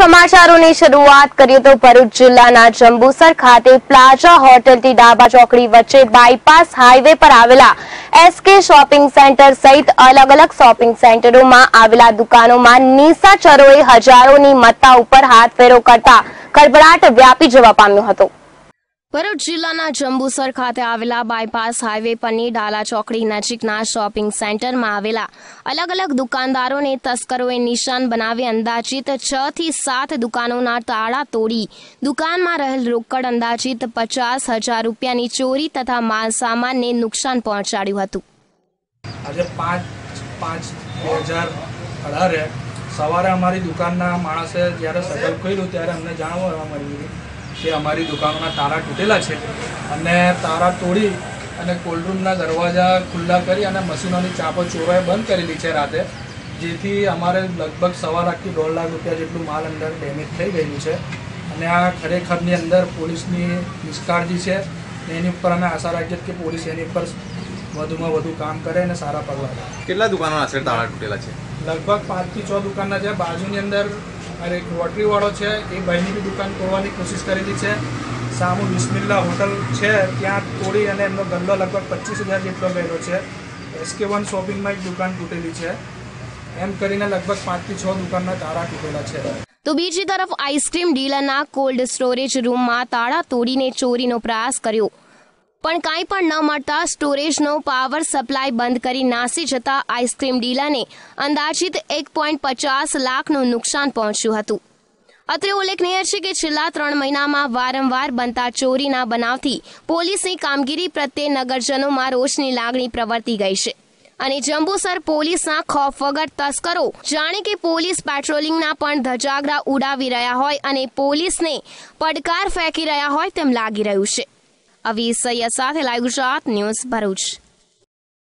સમાચારોની શરૂઆત કરીએ તો ભરૂચ જિલ્લાના જંબુસર ખાતે પ્લાઝા હોટલથી ડાબા ચોકડી વચ્ચે બાયપાસ હાઈવે પર આવેલા એસકે શોપિંગ સેન્ટર સહિત અલગ અલગ શોપિંગ સેન્ટરોમાં આવેલા દુકાનોમાં નિશાચરોએ હજારોની મત્તા ઉપર હાથફેરો કરતા ખળભળાટ વ્યાપી જવા પામ્યો હતો। ભરૂચ જિલ્લાના જંબુસર ખાતે આવેલા બાયપાસ હાઈવે પરની ડાલા ચોકડી નજીકના શોપિંગ સેન્ટરમાં આવેલા અલગ અલગ દુકાનદારોને તસ્કરોએ નિશાન બનાવી અંદાજિત 6 થી 7 દુકાનોના તાળા તોડી દુકાનમાં રહેલ રોકડ અંદાજિત 50,000 રૂપિયાની ચોરી તથા માલ સામાનને નુકસાન પહોંચાડ્યું હતું। આજે 5/5/2018 સવારે અમારી દુકાનના માણસે જ્યારે સટલ કર્યું ત્યારે અમને જાણવા મળ્યું કે અમારી દુકાનોના તાળા તૂટેલા છે અને તાળા તોડી અને કોલ્ડરૂમના દરવાજા ખુલ્લા કરી અને મશીનોની ચાપો ચોરોએ બંધ કરેલી છે રાતે, જેથી અમારે લગભગ 1.25 લાખ રૂપિયા જેટલું માલ અંદર ડેમેજ થઈ ગયેલું છે અને આ ખરેખરની અંદર પોલીસની નિષ્કાળજી છે। એની ઉપર અમે આશા રાખીએ કે પોલીસ એની ઉપર વધુમાં વધુ કામ કરે અને સારા પગલાં લે। કેટલા દુકાનો આશરે તાળા તૂટેલા છે? લગભગ 5 થી 6 દુકાનના છે। બાજુની અંદર એક રોટરી વાળો છે, એ ભાઈની બી દુકાન તોડવાની કોશિશ કરેલી છે। સામુ બિસ્મિલ્લા હોટલ છે, ત્યાં તોડી અને એમનો ગલ્લો લગભગ 25,000 જેટલો ગયેલો છે। SK1 શોપિંગમાં એક દુકાન તૂટેલી છે। એમ કરીને લગભગ 5 થી 6 દુકાનના તાળા તૂટેલા છે। તો બીજી તરફ આઈસ્ક્રીમ ડીલરના કોલ્ડ સ્ટોરેજ રૂમમાં તાળા તોડીને ચોરીનો પ્રયાસ કર્યો, પણ કાંઈ પણ ન મળતા સ્ટોરેજનો પાવર સપ્લાય બંધ કરી નાસી જતા આઈસ્ક્રીમ ડીલરને અંદાજિત 1.50 લાખનું નુકસાન પહોંચ્યું હતું। અત્રે ઉલ્લેખનીય છે કે છેલ્લા 3 મહિનામાં વારંવાર બનતા ચોરીના બનાવથી પોલીસની કામગીરી પ્રત્યે નગરજનોમાં રોષની લાગણી પ્રવર્તી ગઈ છે અને જંબુસર પોલીસના ખોફ વગર તસ્કરો જાણે કે પોલીસ પેટ્રોલિંગના પણ ધજાગરા ઉડાવી રહ્યા હોય અને પોલીસને પડકાર ફેંકી રહ્યા હોય તેમ લાગી રહ્યું છે। અવી સૈયદ સાથે લાઈવ ગુજરાત ન્યૂઝ ભરૂચ।